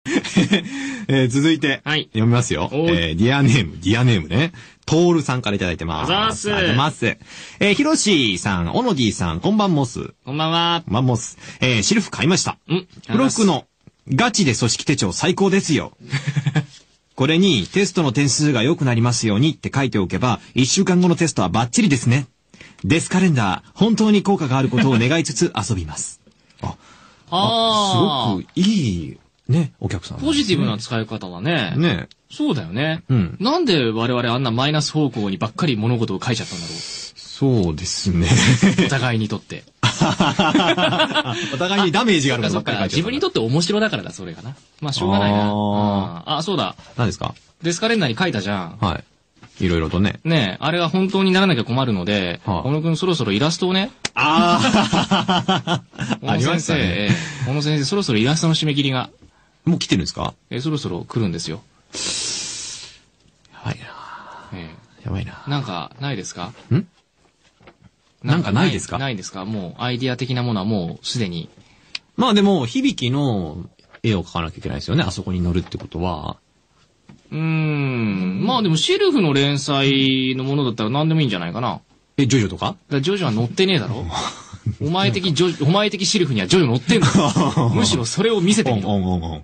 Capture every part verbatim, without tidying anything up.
えー、続いて、はい、読みますよ。えー、ディアネーム、ディアネームね。トールさんからいただいてます。 あざーす。 ありがとうございます。えー、ヒロシさん、オノディさん、こんばんもす。 こんばんは。 こんばんもす。えー、シルフ買いました。んプロ服のガチで組織手帳最高ですよ。これにテストの点数が良くなりますようにって書いておけば、いっしゅうかんごのテストはバッチリですね。デスカレンダー、本当に効果があることを願いつつ遊びます。あ、あすごくいい、ね、お客さん、ね。 ポジティブな使い方だね。 ね。 そうだよね。 うん。 なんで我々あんなマイナス方向にばっかり物事を書いちゃったんだろう。 そうですね。 お互いにとって。 お互いにダメージがあるからばっかり書いちゃった。 自分にとって面白だからだ、それがな。まあ、しょうがないな。ああ、そうだ。 何ですか？ デスカレンダーに書いたじゃん。 はい。いろいろとね。 ねえ、あれが本当にならなきゃ困るので、 はあ、 小野くんそろそろイラストをね。 ああ。ありましたね。 小野先生、そろそろイラストの締め切りが。 もう来てるんですか？ えー、そろそろ来るんですよ。 やばいな、えー、やばいな。 なんか、ないですか？ んなんかないですか？ ないですか？もう、アイディア的なものはもうすでに。 まあでも、響きの絵を描かなきゃいけないですよね。あそこに載るってことは。 うーん。まあでも、シルフの連載のものだったら何でもいいんじゃないかな。 え、ジョジョとか？ だからジョジョは載ってねえだろ。お前的ジョ、お前的シルフにはジョジョ載ってんの。むしろそれを見せてみろ。 おんおんおん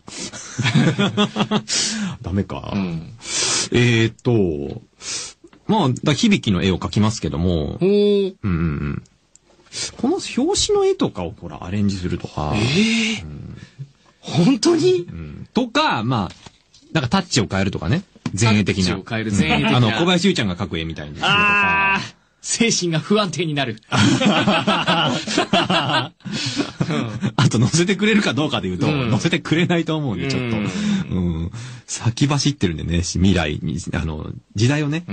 ダメか。 うん、 えーっと、まあ、だ響きの絵を描きますけども。 ほー。 うんうん。この表紙の絵とかをほら、アレンジするとか。 ええーうん、本当に、 うん、とか、まあ、なんかタッチを変えるとかね。前衛的な。 タッチを変える前衛的な。 あの、小林優ちゃんが描く絵みたいにするとか。 あー。精神が不安定になる。 あと乗せてくれるかどうかで言うと、うん、乗せてくれないと思うんで、ちょっと。うん、先走ってるんでね、未来に、あの、時代をね、うん、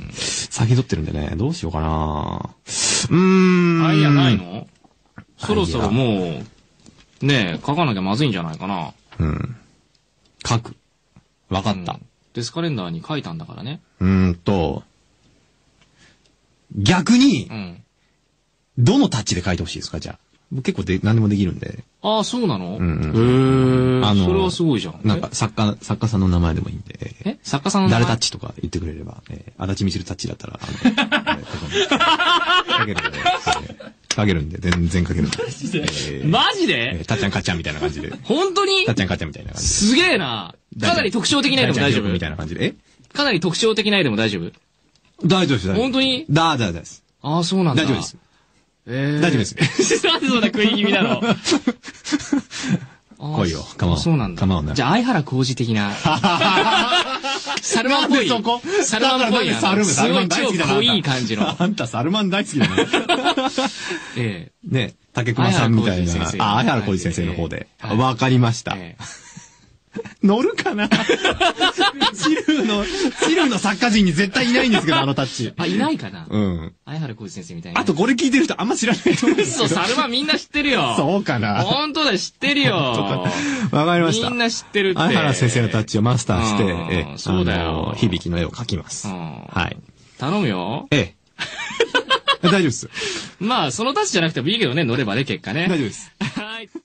先取ってるんでね、どうしようかな。うーん。 アイデアないの？そろそろもう、ねえ、書かなきゃまずいんじゃないかな。 うん。書く。わかった、うん。 デスカレンダーに書いたんだからね。 うーんと、逆に、うん、どのタッチで書いてほしいですか、じゃあ。結構で、何でもできるんで。 ああ、そうなの？ うんうん、 へえ。あの、それはすごいじゃん。 なんか、作家、作家さんの名前でもいいんで。 え作家さんの名前？ 誰タッチとか言ってくれれば、えー、足立みちるタッチだったら、あの、書けるんで、書けるんで、全然書けるんで。 マジで、えー、マジで、 えー、たっちゃんかっちゃんみたいな感じで。 本当に？ たっちゃんかっちゃんみたいな感じで。 すげえな。かなり特徴的な絵でも大丈夫？ みたいな感じで。えかなり特徴的な絵でも大丈夫？ 大丈夫です、大丈夫です。 本当に？ だ、だ、だです。 ああ、そうなんだ。 大丈夫です。 えー、 大丈夫です。 なんでそんな食い気味なの？ 来いよ、かまお。 そうなんだ。 かまおな。 じゃあ、相原浩二的な。サルマンっぽい。サルマンっぽい。 サルマン、 すごい超濃い感じの。 あんたサルマン大好きだね。 ええ。 ね、竹熊さんみたいな。あ、相原浩二先生の方で。わかりました。乗るかな？チルーの、チルーの作家陣に絶対いないんですけど、あのタッチ。 あ、いないかな？ うん。 相原浩二先生みたいな。 あとこれ聞いてる人あんま知らないと思うんですけど。 嘘、サルマンみんな知ってるよ。 そうかな。 本当だ、知ってるよ。 わかりました。 みんな知ってるって。 相原先生のタッチをマスターして、ええ、そうだよ。 響きの絵を描きます。はい。 頼むよ。 ええ。大丈夫です。 まあ、そのタッチじゃなくてもいいけどね、乗ればね、結果ね。 大丈夫です。 はい。